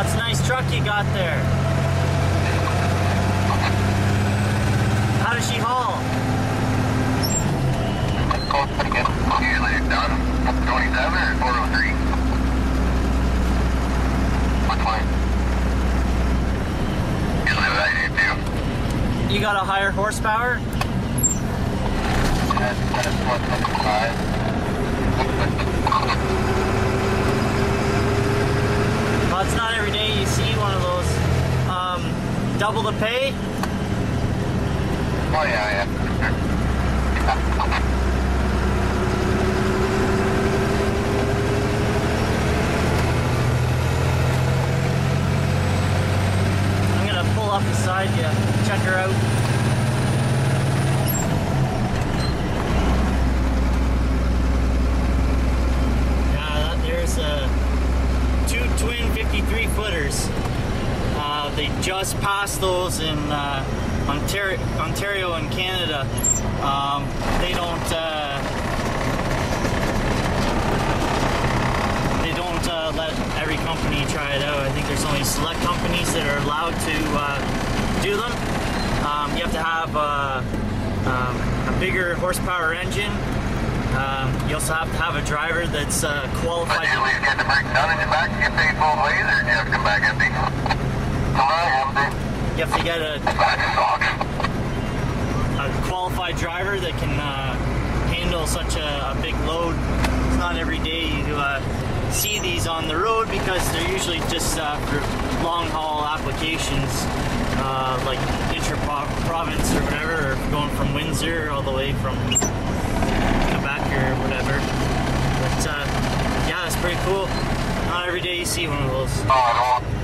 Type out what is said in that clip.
That's a nice truck you got there. How does she haul? Usually done 27 or 403. Which one? Usually what I do too. You got a higher horsepower? That's 175. Well, it's not every day you see one of those. Double the pay? Oh yeah. I'm gonna pull up beside you, check her out. Yeah, there's two twin 53 footers. They just passed those in Ontario and Canada. They don't let every company try it out. I think there's only select companies that are allowed to do them. You have to have a bigger horsepower engine. You also have to have a driver that's qualified. But you at least get the brake done in your back, get paid both ways, or do you have to come back empty? You have to get a qualified driver that can handle such a big load. It's not every day you see these on the road because they're usually just for long haul applications, like intra-province or whatever, or going from Windsor all the way from Quebec or whatever. But yeah, it's pretty cool. Not every day you see one of those.